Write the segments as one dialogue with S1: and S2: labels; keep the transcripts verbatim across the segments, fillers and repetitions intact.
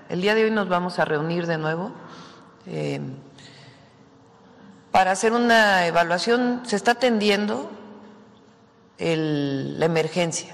S1: El día de hoy nos vamos a reunir de nuevo eh, para hacer una evaluación. Se está atendiendo el, la emergencia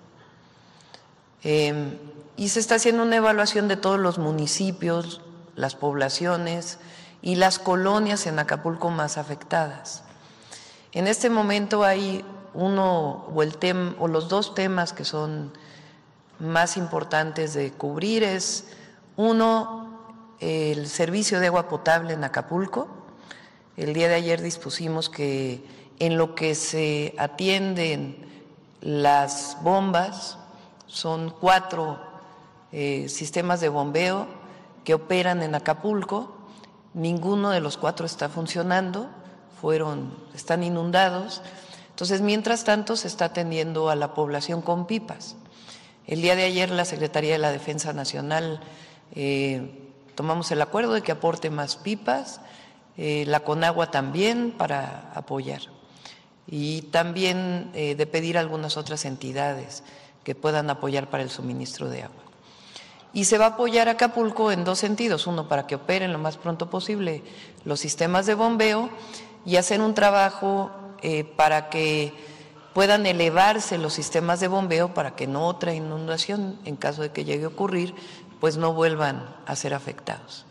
S1: eh, y se está haciendo una evaluación de todos los municipios, las poblaciones y las colonias en Acapulco más afectadas. En este momento hay uno o el tema o los dos temas que son más importantes de cubrir. Es uno, el servicio de agua potable en Acapulco. El día de ayer dispusimos que en lo que se atienden las bombas, son cuatro eh, sistemas de bombeo que operan en Acapulco, ninguno de los cuatro está funcionando, fueron, están inundados. Entonces, mientras tanto, se está atendiendo a la población con pipas. El día de ayer la Secretaría de la Defensa Nacional eh, tomamos el acuerdo de que aporte más pipas, eh, la Conagua también para apoyar, y también eh, de pedir a algunas otras entidades que puedan apoyar para el suministro de agua. Y se va a apoyar a Acapulco en dos sentidos: uno, para que operen lo más pronto posible los sistemas de bombeo y hacer un trabajo eh, para que puedan elevarse los sistemas de bombeo para que no otra inundación, en caso de que llegue a ocurrir, pues no vuelvan a ser afectados.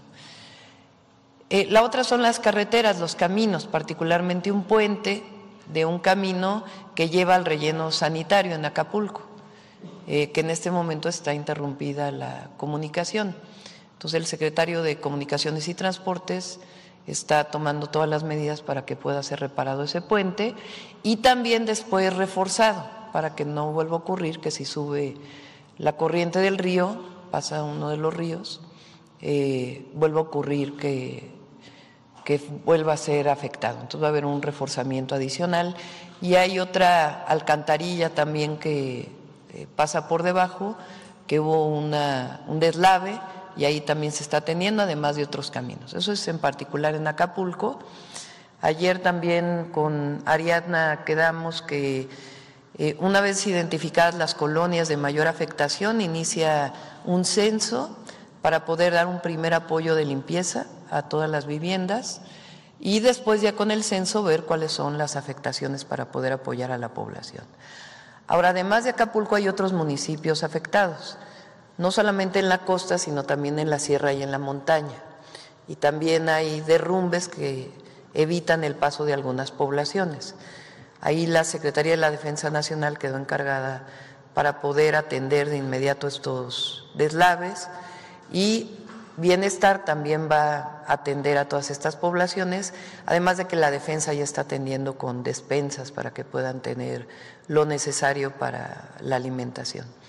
S1: Eh, la otra son las carreteras, los caminos, particularmente un puente de un camino que lleva al relleno sanitario en Acapulco, eh, que en este momento está interrumpida la comunicación. Entonces, el secretario de Comunicaciones y Transportes está tomando todas las medidas para que pueda ser reparado ese puente y también después reforzado para que no vuelva a ocurrir que si sube la corriente del río, pasa uno de los ríos, eh, vuelva a ocurrir que, que vuelva a ser afectado. Entonces va a haber un reforzamiento adicional y hay otra alcantarilla también que eh, pasa por debajo, que hubo una, un deslave, y ahí también se está atendiendo, además de otros caminos. Eso es en particular en Acapulco. Ayer también con Ariadna quedamos que eh, una vez identificadas las colonias de mayor afectación, inicia un censo para poder dar un primer apoyo de limpieza a todas las viviendas y después ya con el censo ver cuáles son las afectaciones para poder apoyar a la población. Ahora, además de Acapulco, hay otros municipios afectados, no solamente en la costa, sino también en la sierra y en la montaña. Y también hay derrumbes que evitan el paso de algunas poblaciones. Ahí la Secretaría de la Defensa Nacional quedó encargada para poder atender de inmediato estos deslaves, y Bienestar también va a atender a todas estas poblaciones, además de que la Defensa ya está atendiendo con despensas para que puedan tener lo necesario para la alimentación.